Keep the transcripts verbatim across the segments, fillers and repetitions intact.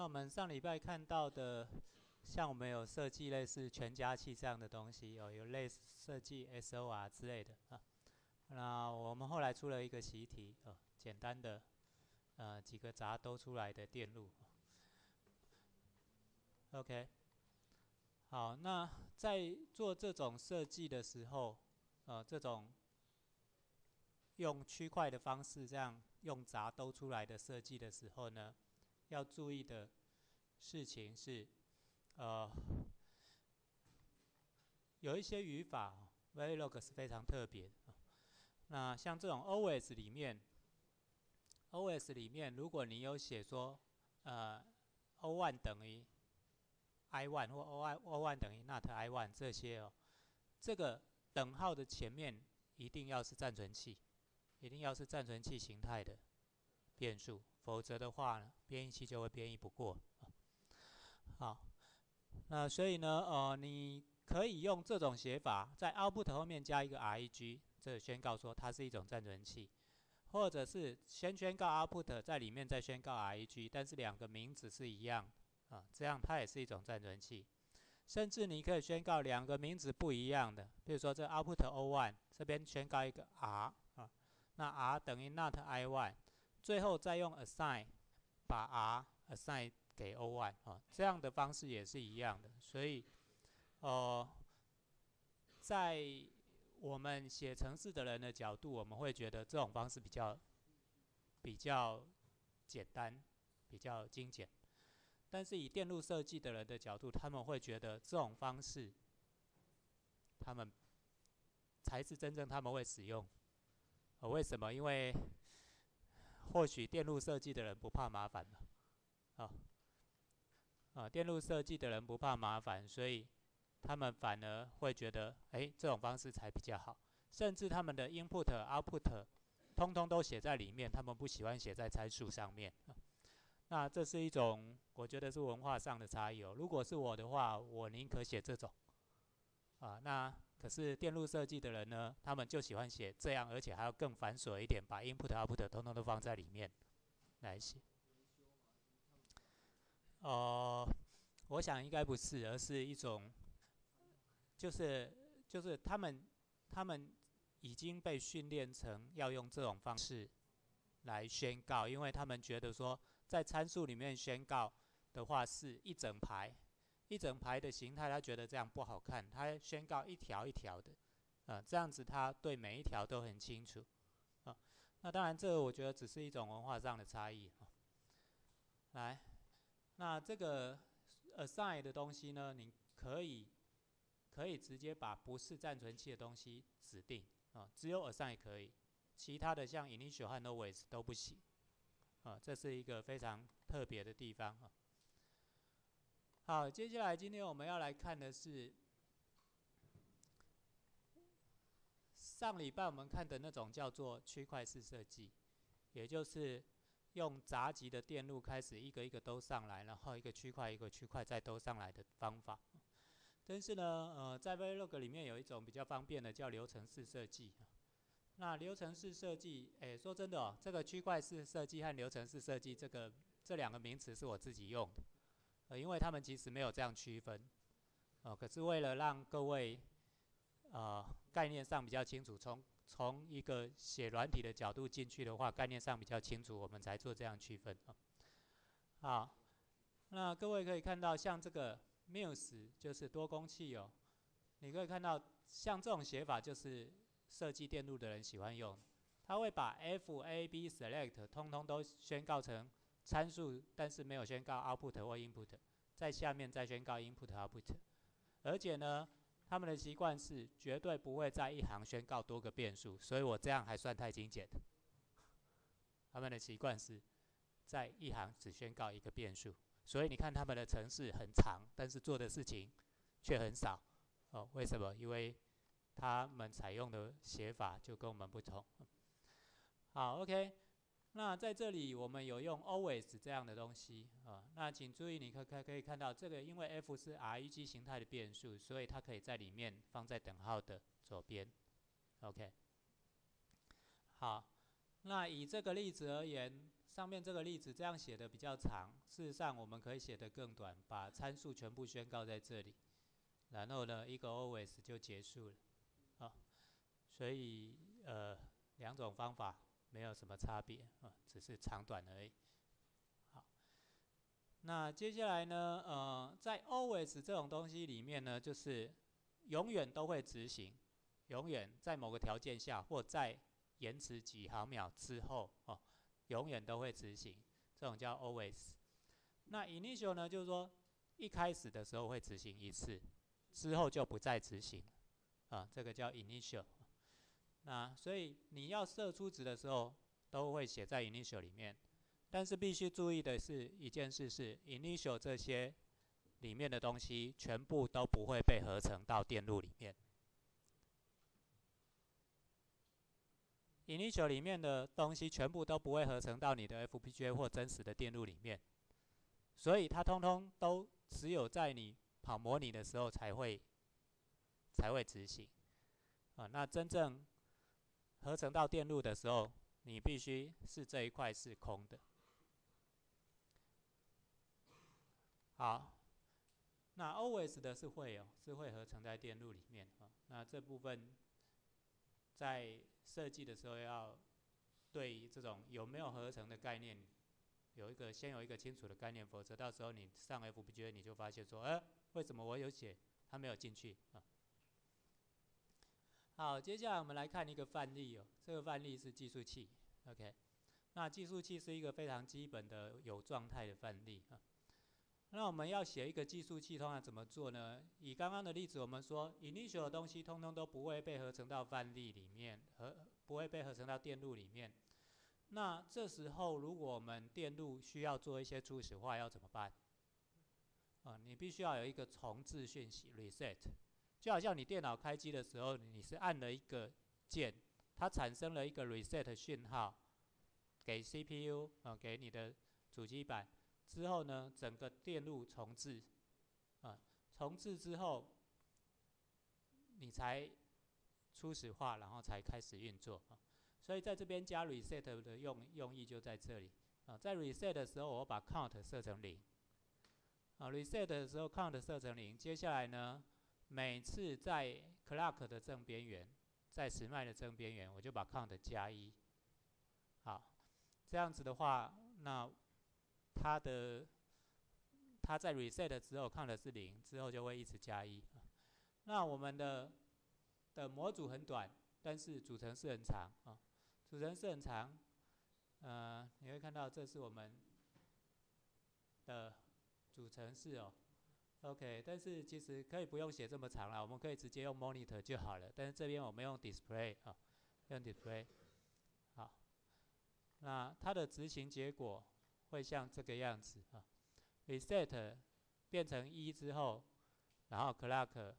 我们上礼拜看到的，像我们有设计类似全加器这样的东西，哦，有类似设计 S O R 之类的啊。那我们后来出了一个习题，哦，简单的，呃，几个闸兜出来的电路。OK， 好，那在做这种设计的时候，呃，这种用区块的方式这样用闸兜出来的设计的时候呢，要注意的事情是，呃，有一些语法 Verilog 是非常特别的。那像这种 O S 里面 ，O S 里面，如果你有写说，呃 ，O 一 等于 I 一 或 O 一 O 一 等于 not I 一 这些哦，这个等号的前面一定要是暂存器，一定要是暂存器形态的变数，否则的话呢，编译器就会编译不过。好，那所以呢，呃，你可以用这种写法，在 output 后面加一个 reg， 这宣告说它是一种暂存器，或者是先宣告 output， 在里面再宣告 reg， 但是两个名字是一样的啊，这样它也是一种暂存器。甚至你可以宣告两个名字不一样的，比如说这 output O 一 这边宣告一个 r 啊，那 r 等于 not I 一， 最后再用 assign 把 r assign 给 O 一 啊，这样的方式也是一样的。所以，呃，在我们写程式的人的角度，我们会觉得这种方式比较比较简单，比较精简。但是以电路设计的人的角度，他们会觉得这种方式，他们才是真正他们会使用。呃，为什么？因为或许电路设计的人不怕麻烦了，啊啊，电路设计的人不怕麻烦，所以他们反而会觉得，哎，这种方式才比较好。甚至他们的 input、output 通通都写在里面，他们不喜欢写在参数上面。那这是一种，我觉得是文化上的差异哦。如果是我的话，我宁可写这种啊。那可是电路设计的人呢，他们就喜欢写这样，而且还要更繁琐一点，把 input、output 通通都放在里面来写。哦、呃，我想应该不是，而是一种，就是就是他们他们已经被训练成要用这种方式来宣告，因为他们觉得说，在参数里面宣告的话是一整排，一整排的形态，他觉得这样不好看，他宣告一条一条的，啊、呃，这样子他对每一条都很清楚，啊、呃，那当然这个我觉得只是一种文化上的差异啊。来，那这个 assign 的东西呢，你可以可以直接把不是暂存器的东西指定啊，只有 assign 可以，其他的像 initial 和 always 都不行啊，这是一个非常特别的地方啊。好，接下来今天我们要来看的是上礼拜我们看的那种叫做区块式设计，也就是用闸极的电路开始一个一个都上来，然后一个区块一个区块再都上来的方法。但是呢，呃，在 Verilog 里面有一种比较方便的叫流程式设计。那流程式设计，哎，说真的哦，这个区块式设计和流程式设计这个这两个名词是我自己用的，呃，因为他们其实没有这样区分，呃，可是为了让各位呃概念上比较清楚，从从一个写软体的角度进去的话，概念上比较清楚，我们才做这样区分啊。好，那各位可以看到，像这个 Muse 就是多工器哦，你可以看到像这种写法就是设计电路的人喜欢用，他会把 F、A、B、Select 通通都宣告成参数，但是没有宣告 Output 或 Input， 在下面再宣告 Input、Output， 而且呢，他们的习惯是绝对不会在一行宣告多个变数，所以我这样还算太精简。他们的习惯是在一行只宣告一个变数，所以你看他们的程式很长，但是做的事情却很少。哦，为什么？因为他们采用的写法就跟我们不同。好 ，OK， 那在这里我们有用 always 这样的东西啊。那请注意，你可可可以看到这个，因为 f 是 reg 形态的变数，所以它可以在里面放在等号的左边。OK， 好，那以这个例子而言， 上面这个例子这样写的比较长，事实上我们可以写得更短，把参数全部宣告在这里，然后呢一个 always 就结束了。好，所以呃两种方法没有什么差别啊，只是长短而已。好，那接下来呢，呃，在 always 这种东西里面呢，就是永远都会执行，永远在某个条件下或在延迟几毫秒之后哦，永远都会执行，这种叫 always。那 initial 呢，就是说一开始的时候会执行一次，之后就不再执行啊，这个叫 initial。那所以你要设初值的时候，都会写在 initial 里面。但是必须注意的是一件事是 ，initial 这些里面的东西全部都不会被合成到电路里面。initial 里面的东西全部都不会合成到你的 F P G A 或真实的电路里面，所以它通通都只有在你跑模拟的时候才会才会执行。啊，那真正合成到电路的时候，你必须是这一块是空的。好，那 always 的是会哦，是会合成在电路里面啊。那这部分在设计的时候要对这种有没有合成的概念有一个先有一个清楚的概念，否则到时候你上 F P G A 你就发现说，哎、呃，为什么我有写它没有进去啊？好，接下来我们来看一个范例哦，这个范例是计数器 ，OK。那计数器是一个非常基本的有状态的范例啊。那我们要写一个计数器，通常怎么做呢？以刚刚的例子，我们说 initial 的东西通通都不会被合成到范例里面，和不会被合成到电路里面。那这时候，如果我们电路需要做一些初始化，要怎么办？啊，你必须要有一个重置讯息 reset， 就好像你电脑开机的时候，你是按了一个键，它产生了一个 reset 讯号给 C P U 啊，给你的主机板。之后呢，整个电路重置，啊，重置之后，你才初始化，然后才开始运作啊。所以在这边加 reset 的用用意就在这里啊。在 reset 的时候，我把 count 设成零，啊 ，reset 的时候 count 设成零。接下来呢，每次在 clock 的正边缘，在时脉的正边缘，我就把 count 加一。好，这样子的话，那它的它在 reset 的时候看的是零，之后就会一直加一。那我们的的模组很短，但是组成是很长啊，组成是很长。呃，你会看到这是我们的组成式哦。OK， 但是其实可以不用写这么长了，我们可以直接用 monitor 就好了。但是这边我们用 display 啊，用 display。好，那它的执行结果会像这个样子啊。reset 变成一之后，然后 clock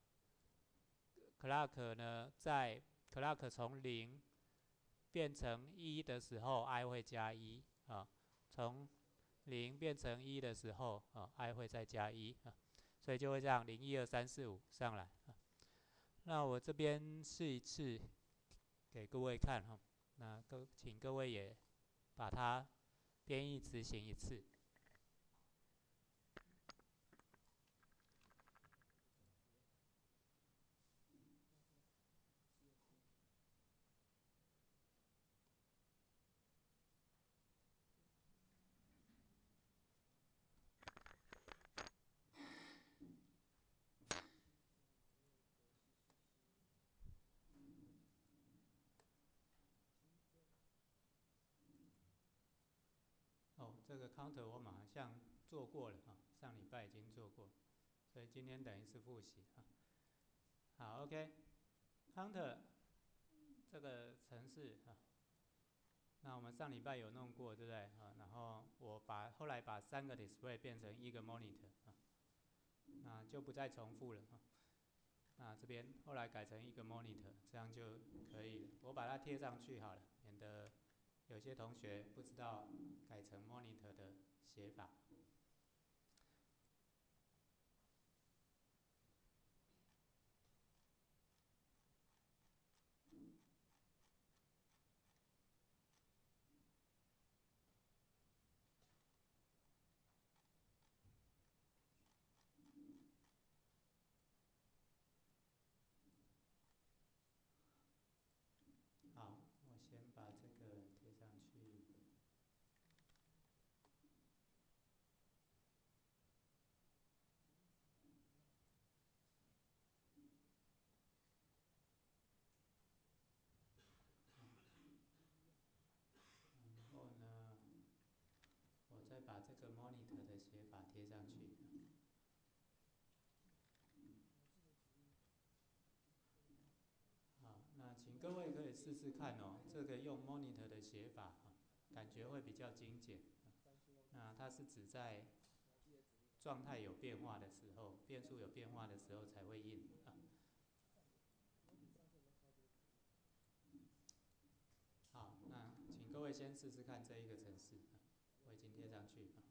clock 呢，在 clock 从零变成一的时候 ，i 会加一啊，从零变成一的时候啊 ，i 会再加一啊，所以就会这样零一二三四五上来啊。那我这边试一次给各位看哈，那各请各位也把它编译执行一次。哦，这个 counter 我们好像做过了啊，上礼拜已经做过，所以今天等于是复习啊。好 ，OK，counter 这个程式啊，那我们上礼拜有弄过，对不对啊？然后我把后来把三个 display 变成一个 monitor 啊，那就不再重复了啊。那这边后来改成一个 monitor， 这样就可以了。我把它贴上去好了，免得有些同学不知道改成 monitor 的写法。 个 monitor 的写法贴上去。好，那请各位可以试试看哦，这个用 monitor 的写法，感觉会比较精简。那它是指在状态有变化的时候，变数有变化的时候才会印啊。好，那请各位先试试看这一个程式，我已经贴上去。